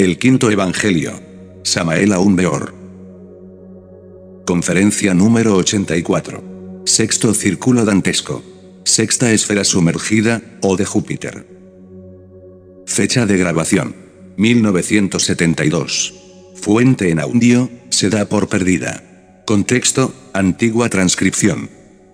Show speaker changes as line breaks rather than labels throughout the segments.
El quinto evangelio. Samael Aun Beor. Conferencia número 84. Sexto círculo dantesco. Sexta esfera sumergida, o de Júpiter. Fecha de grabación: 1972. Fuente en audio: se da por perdida. Contexto: antigua transcripción.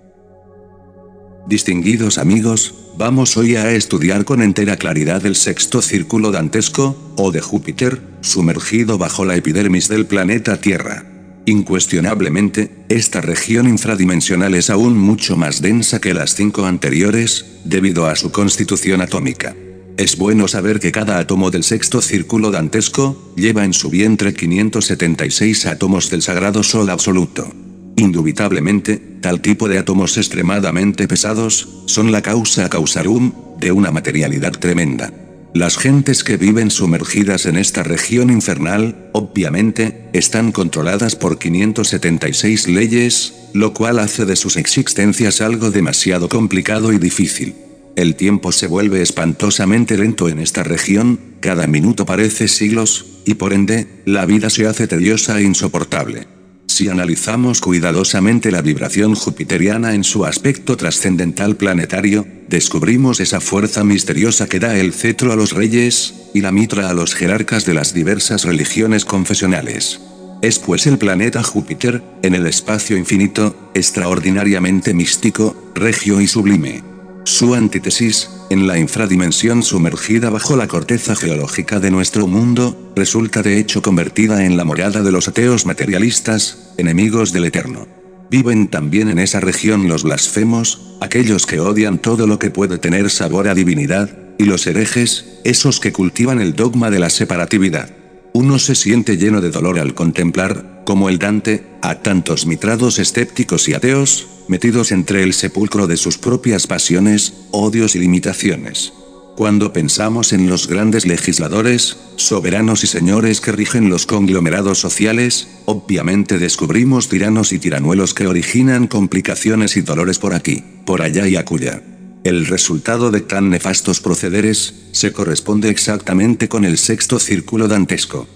Distinguidos amigos, vamos hoy a estudiar con entera claridad el sexto círculo dantesco, o de Júpiter, sumergido bajo la epidermis del planeta Tierra. Incuestionablemente, esta región infradimensional es aún mucho más densa que las 5 anteriores, debido a su constitución atómica. Es bueno saber que cada átomo del sexto círculo dantesco lleva en su vientre 576 átomos del sagrado Sol absoluto. Indubitablemente, tal tipo de átomos extremadamente pesados son la causa causarum de una materialidad tremenda. Las gentes que viven sumergidas en esta región infernal, obviamente, están controladas por 576 leyes, lo cual hace de sus existencias algo demasiado complicado y difícil. El tiempo se vuelve espantosamente lento en esta región, cada minuto parece siglos, y por ende, la vida se hace tediosa e insoportable. Si analizamos cuidadosamente la vibración jupiteriana en su aspecto trascendental planetario, descubrimos esa fuerza misteriosa que da el cetro a los reyes, y la mitra a los jerarcas de las diversas religiones confesionales. Es pues el planeta Júpiter, en el espacio infinito, extraordinariamente místico, regio y sublime. Su antítesis, en la infradimensión sumergida bajo la corteza geológica de nuestro mundo, resulta de hecho convertida en la morada de los ateos materialistas, enemigos del Eterno. Viven también en esa región los blasfemos, aquellos que odian todo lo que puede tener sabor a divinidad, y los herejes, esos que cultivan el dogma de la separatividad. Uno se siente lleno de dolor al contemplar, como el Dante, a tantos mitrados escépticos y ateos, metidos entre el sepulcro de sus propias pasiones, odios y limitaciones. Cuando pensamos en los grandes legisladores, soberanos y señores que rigen los conglomerados sociales, obviamente descubrimos tiranos y tiranuelos que originan complicaciones y dolores por aquí, por allá y acullá. El resultado de tan nefastos procederes se corresponde exactamente con el sexto círculo dantesco.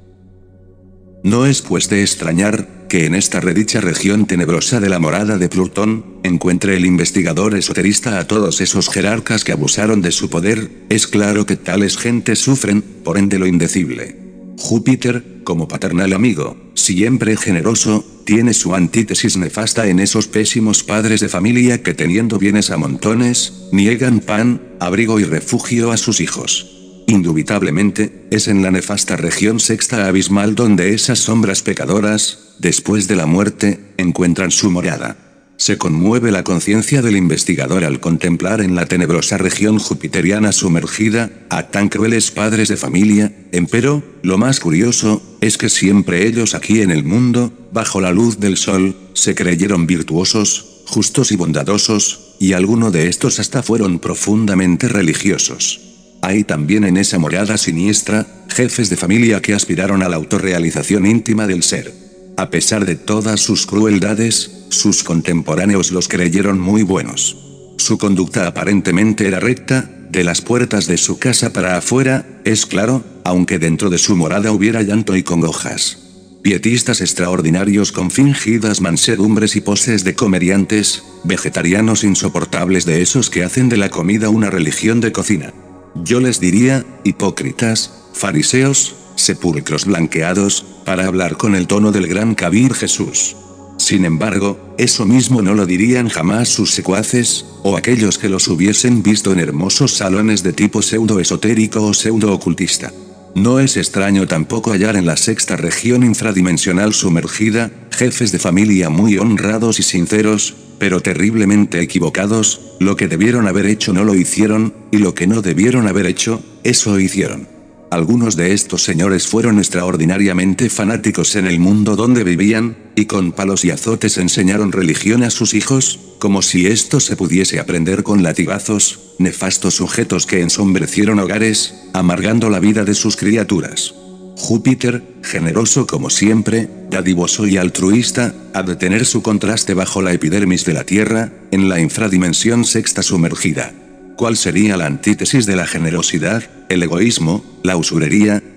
No es pues de extrañar que en esta redicha región tenebrosa de la morada de Plutón, encuentre el investigador esoterista a todos esos jerarcas que abusaron de su poder. Es claro que tales gentes sufren, por ende, lo indecible. Júpiter, como paternal amigo, siempre generoso, tiene su antítesis nefasta en esos pésimos padres de familia que, teniendo bienes a montones, niegan pan, abrigo y refugio a sus hijos. Indubitablemente, es en la nefasta región sexta abismal donde esas sombras pecadoras, después de la muerte, encuentran su morada. Se conmueve la conciencia del investigador al contemplar en la tenebrosa región jupiteriana sumergida a tan crueles padres de familia. Empero, lo más curioso es que siempre ellos aquí en el mundo, bajo la luz del sol, se creyeron virtuosos, justos y bondadosos, y algunos de estos hasta fueron profundamente religiosos. Hay también en esa morada siniestra, jefes de familia que aspiraron a la autorrealización íntima del ser. A pesar de todas sus crueldades, sus contemporáneos los creyeron muy buenos. Su conducta aparentemente era recta, de las puertas de su casa para afuera, es claro, aunque dentro de su morada hubiera llanto y congojas. Pietistas extraordinarios con fingidas mansedumbres y poses de comediantes, vegetarianos insoportables de esos que hacen de la comida una religión de cocina. Yo les diría, hipócritas, fariseos, sepulcros blanqueados, para hablar con el tono del gran Kabir Jesús. Sin embargo, eso mismo no lo dirían jamás sus secuaces, o aquellos que los hubiesen visto en hermosos salones de tipo pseudo-esotérico o pseudo-ocultista. No es extraño tampoco hallar en la sexta región infradimensional sumergida, jefes de familia muy honrados y sinceros, pero terriblemente equivocados. Lo que debieron haber hecho no lo hicieron, y lo que no debieron haber hecho, eso hicieron. Algunos de estos señores fueron extraordinariamente fanáticos en el mundo donde vivían, y con palos y azotes enseñaron religión a sus hijos, como si esto se pudiese aprender con latigazos, nefastos sujetos que ensombrecieron hogares, amargando la vida de sus criaturas. Júpiter, generoso como siempre, dadivoso y altruista, ha de tener su contraste bajo la epidermis de la Tierra, en la infradimensión sexta sumergida. ¿Cuál sería la antítesis de la generosidad? El egoísmo, la usurería,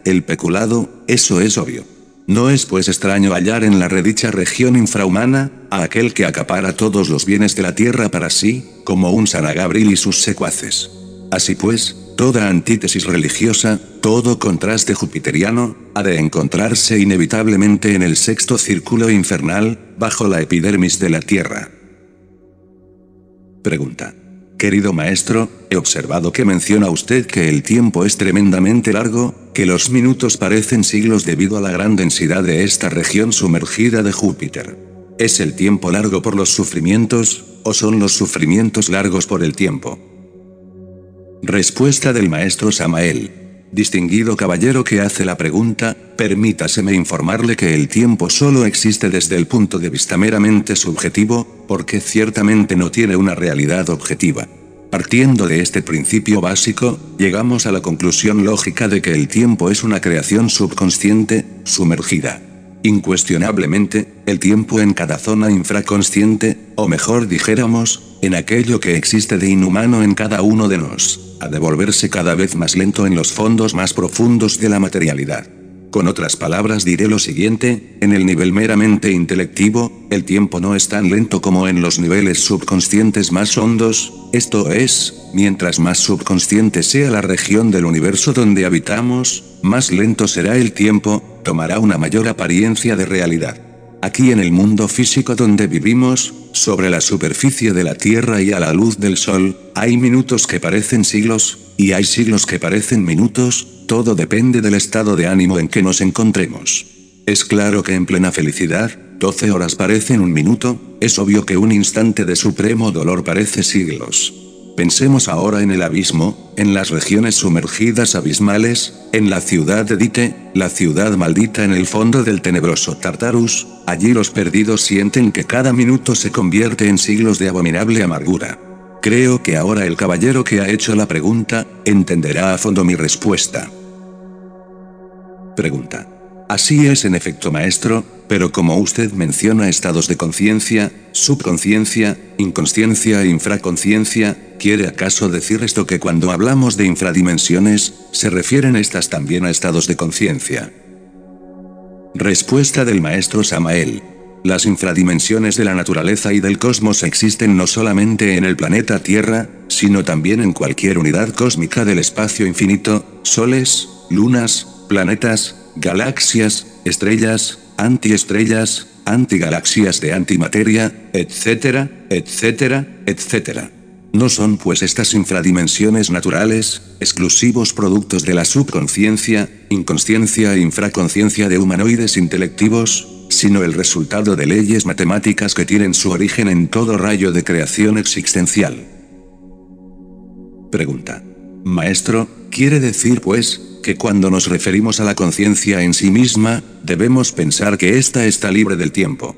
el peculado, eso es obvio. No es pues extraño hallar en la redicha región infrahumana, a aquel que acapara todos los bienes de la tierra para sí, como un San Gabriel y sus secuaces. Así pues, toda antítesis religiosa, todo contraste jupiteriano, ha de encontrarse inevitablemente en el sexto círculo infernal, bajo la epidermis de la tierra. Pregunta. Querido maestro, he observado que menciona usted que el tiempo es tremendamente largo, que los minutos parecen siglos debido a la gran densidad de esta región sumergida de Júpiter. ¿Es el tiempo largo por los sufrimientos, o son los sufrimientos largos por el tiempo? Respuesta del maestro Samael. Distinguido caballero que hace la pregunta, permítaseme informarle que el tiempo solo existe desde el punto de vista meramente subjetivo, porque ciertamente no tiene una realidad objetiva. Partiendo de este principio básico, llegamos a la conclusión lógica de que el tiempo es una creación subconsciente, sumergida. Incuestionablemente, el tiempo en cada zona infraconsciente, o mejor dijéramos, en aquello que existe de inhumano en cada uno de nos, ha de volverse cada vez más lento en los fondos más profundos de la materialidad. Con otras palabras diré lo siguiente, en el nivel meramente intelectivo, el tiempo no es tan lento como en los niveles subconscientes más hondos, esto es, mientras más subconsciente sea la región del universo donde habitamos, más lento será el tiempo, tomará una mayor apariencia de realidad. Aquí en el mundo físico donde vivimos, sobre la superficie de la Tierra y a la luz del Sol, hay minutos que parecen siglos, y hay siglos que parecen minutos, todo depende del estado de ánimo en que nos encontremos. Es claro que en plena felicidad, 12 horas parecen un minuto, es obvio que un instante de supremo dolor parece siglos. Pensemos ahora en el abismo, en las regiones sumergidas abismales, en la ciudad de Dite, la ciudad maldita en el fondo del tenebroso Tartarus, allí los perdidos sienten que cada minuto se convierte en siglos de abominable amargura. Creo que ahora el caballero que ha hecho la pregunta, entenderá a fondo mi respuesta. Pregunta. Así es en efecto maestro, pero como usted menciona estados de conciencia, subconsciencia, inconsciencia e infraconsciencia, ¿quiere acaso decir esto que cuando hablamos de infradimensiones, se refieren estas también a estados de conciencia? Respuesta del maestro Samael. Las infradimensiones de la naturaleza y del cosmos existen no solamente en el planeta Tierra, sino también en cualquier unidad cósmica del espacio infinito, soles, lunas, planetas, galaxias, estrellas, antiestrellas, antigalaxias de antimateria, etcétera, etcétera, etcétera. ¿No son pues estas infradimensiones naturales, exclusivos productos de la subconsciencia, inconsciencia e infraconsciencia de humanoides intelectivos, sino el resultado de leyes matemáticas que tienen su origen en todo rayo de creación existencial? Pregunta. Maestro, ¿quiere decir pues, que cuando nos referimos a la conciencia en sí misma, debemos pensar que ésta está libre del tiempo?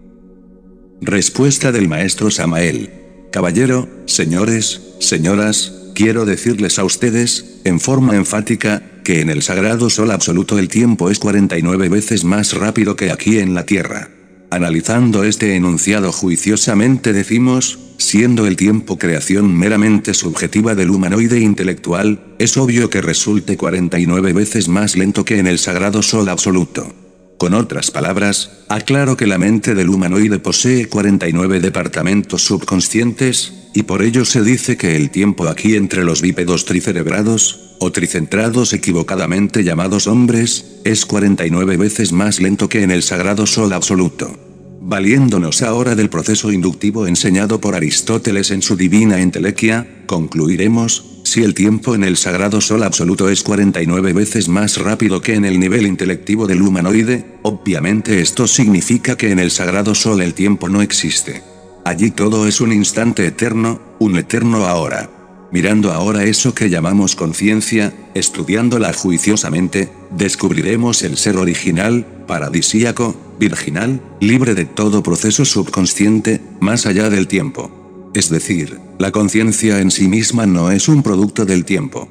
Respuesta del maestro Samael. Caballero, señores, señoras, quiero decirles a ustedes, en forma enfática, que en el sagrado sol absoluto el tiempo es 49 veces más rápido que aquí en la Tierra. Analizando este enunciado juiciosamente decimos, siendo el tiempo creación meramente subjetiva del humanoide intelectual, es obvio que resulte 49 veces más lento que en el sagrado sol absoluto. Con otras palabras, aclaro que la mente del humanoide posee 49 departamentos subconscientes, y por ello se dice que el tiempo aquí entre los bípedos tricerebrados, o tricentrados equivocadamente llamados hombres, es 49 veces más lento que en el sagrado sol absoluto. Valiéndonos ahora del proceso inductivo enseñado por Aristóteles en su Divina Entelequia, concluiremos, si el tiempo en el sagrado sol absoluto es 49 veces más rápido que en el nivel intelectivo del humanoide, obviamente esto significa que en el sagrado sol el tiempo no existe. Allí todo es un instante eterno, un eterno ahora. Mirando ahora eso que llamamos conciencia, estudiándola juiciosamente, descubriremos el ser original, paradisíaco, virginal, libre de todo proceso subconsciente, más allá del tiempo. Es decir, la conciencia en sí misma no es un producto del tiempo.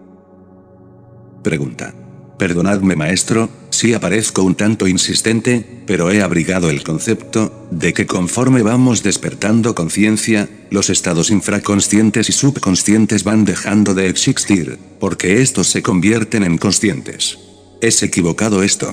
Pregunta. Perdonadme maestro, si aparezco un tanto insistente, pero he abrigado el concepto, de que conforme vamos despertando conciencia, los estados infraconscientes y subconscientes van dejando de existir, porque estos se convierten en conscientes. ¿Es equivocado esto?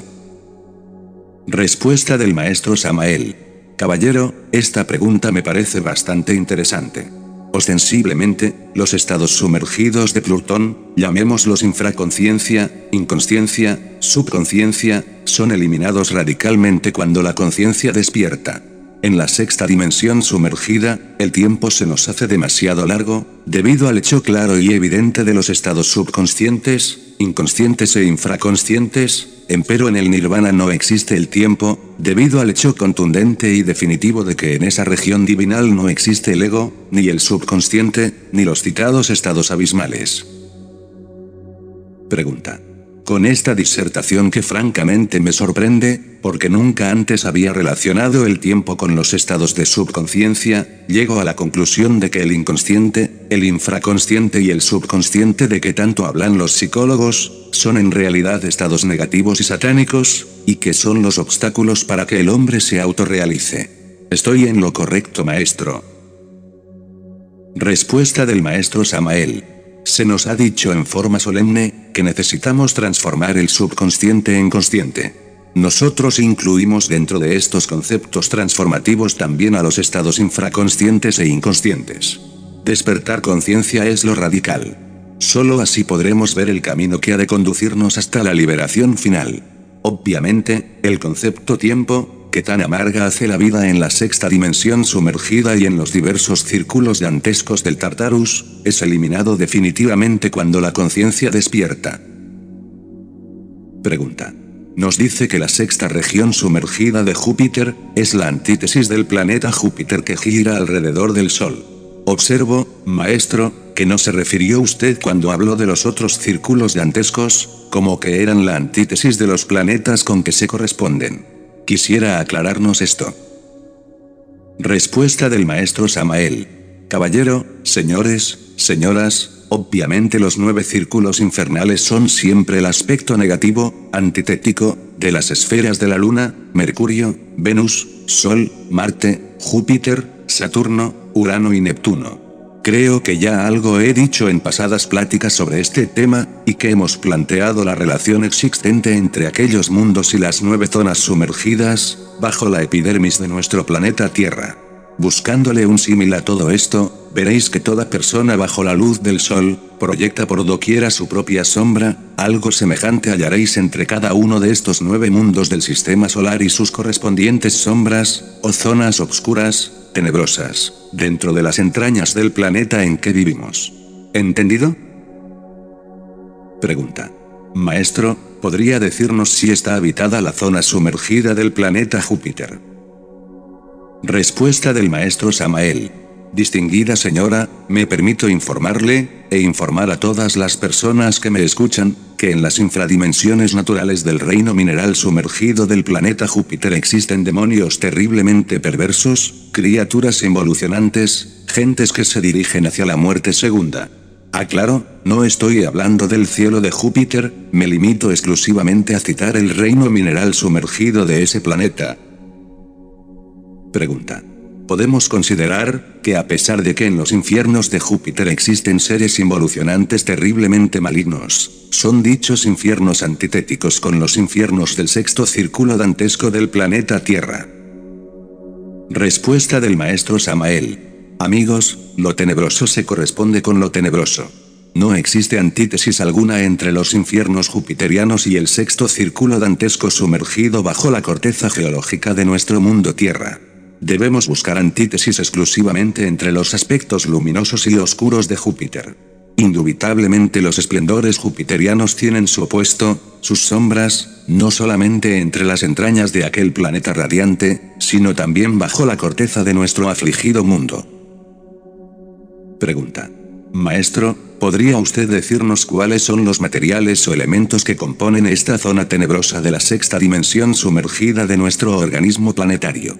Respuesta del maestro Samael. Caballero, esta pregunta me parece bastante interesante. Ostensiblemente, los estados sumergidos de Plutón, llamémoslos infraconciencia, inconsciencia, subconciencia, son eliminados radicalmente cuando la conciencia despierta. En la sexta dimensión sumergida, el tiempo se nos hace demasiado largo, debido al hecho claro y evidente de los estados subconscientes, inconscientes e infraconscientes, empero en el nirvana no existe el tiempo, debido al hecho contundente y definitivo de que en esa región divinal no existe el ego, ni el subconsciente, ni los citados estados abismales. Pregunta. Con esta disertación que francamente me sorprende, porque nunca antes había relacionado el tiempo con los estados de subconsciencia, llego a la conclusión de que el inconsciente, el infraconsciente y el subconsciente de que tanto hablan los psicólogos, son en realidad estados negativos y satánicos, y que son los obstáculos para que el hombre se autorrealice. ¿Estoy en lo correcto, maestro? Respuesta del maestro Samael. Se nos ha dicho en forma solemne, que necesitamos transformar el subconsciente en consciente. Nosotros incluimos dentro de estos conceptos transformativos también a los estados infraconscientes e inconscientes. Despertar conciencia es lo radical. Solo así podremos ver el camino que ha de conducirnos hasta la liberación final. Obviamente, el concepto tiempo, que tan amarga hace la vida en la sexta dimensión sumergida y en los diversos círculos dantescos del Tartarus, es eliminado definitivamente cuando la conciencia despierta. Pregunta. Nos dice que la sexta región sumergida de Júpiter, es la antítesis del planeta Júpiter que gira alrededor del Sol. Observo, maestro, que no se refirió usted cuando habló de los otros círculos dantescos, como que eran la antítesis de los planetas con que se corresponden. Quisiera aclararnos esto. Respuesta del maestro Samael. Caballero, señores, señoras, obviamente los 9 círculos infernales son siempre el aspecto negativo, antitético, de las esferas de la Luna, Mercurio, Venus, Sol, Marte, Júpiter, Saturno, Urano y Neptuno. Creo que ya algo he dicho en pasadas pláticas sobre este tema, y que hemos planteado la relación existente entre aquellos mundos y las 9 zonas sumergidas, bajo la epidermis de nuestro planeta Tierra. Buscándole un símil a todo esto, veréis que toda persona bajo la luz del sol, proyecta por doquiera su propia sombra, algo semejante hallaréis entre cada uno de estos 9 mundos del sistema solar y sus correspondientes sombras, o zonas obscuras, tenebrosas, dentro de las entrañas del planeta en que vivimos. ¿Entendido? Pregunta. Maestro, ¿podría decirnos si está habitada la zona sumergida del planeta Júpiter? Respuesta del maestro Samael. Distinguida señora, me permito informarle, e informar a todas las personas que me escuchan, que en las infradimensiones naturales del reino mineral sumergido del planeta Júpiter existen demonios terriblemente perversos, criaturas involucionantes, gentes que se dirigen hacia la muerte segunda. Aclaro, no estoy hablando del cielo de Júpiter, me limito exclusivamente a citar el reino mineral sumergido de ese planeta. Pregunta. Podemos considerar, que a pesar de que en los infiernos de Júpiter existen seres involucionantes terriblemente malignos, son dichos infiernos antitéticos con los infiernos del sexto círculo dantesco del planeta Tierra. Respuesta del maestro Samael. Amigos, lo tenebroso se corresponde con lo tenebroso. No existe antítesis alguna entre los infiernos jupiterianos y el sexto círculo dantesco sumergido bajo la corteza geológica de nuestro mundo Tierra. Debemos buscar antítesis exclusivamente entre los aspectos luminosos y oscuros de Júpiter. Indubitablemente los esplendores jupiterianos tienen su opuesto, sus sombras, no solamente entre las entrañas de aquel planeta radiante, sino también bajo la corteza de nuestro afligido mundo. Pregunta. Maestro, ¿podría usted decirnos cuáles son los materiales o elementos que componen esta zona tenebrosa de la sexta dimensión sumergida de nuestro organismo planetario?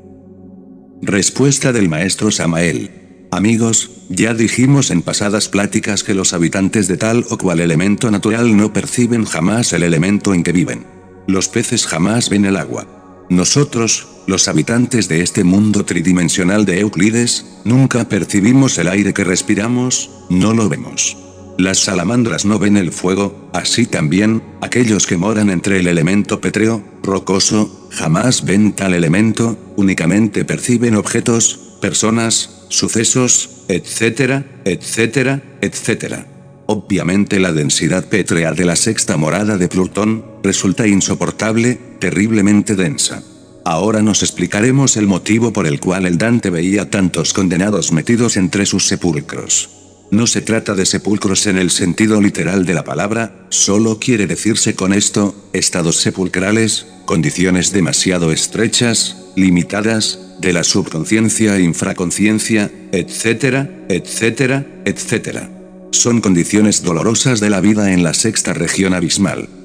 Respuesta del maestro Samael. Amigos, ya dijimos en pasadas pláticas que los habitantes de tal o cual elemento natural no perciben jamás el elemento en que viven. Los peces jamás ven el agua. Nosotros, los habitantes de este mundo tridimensional de Euclides, nunca percibimos el aire que respiramos, no lo vemos. Las salamandras no ven el fuego, así también, aquellos que moran entre el elemento pétreo, rocoso, jamás ven tal elemento, únicamente perciben objetos, personas, sucesos, etcétera, etcétera, etcétera. Obviamente la densidad pétrea de la sexta morada de Plutón resulta insoportable, terriblemente densa. Ahora nos explicaremos el motivo por el cual el Dante veía tantos condenados metidos entre sus sepulcros. No se trata de sepulcros en el sentido literal de la palabra, solo quiere decirse con esto, estados sepulcrales, condiciones demasiado estrechas, limitadas, de la subconsciencia e infraconsciencia, etcétera, etcétera, etcétera. Son condiciones dolorosas de la vida en la sexta región abismal.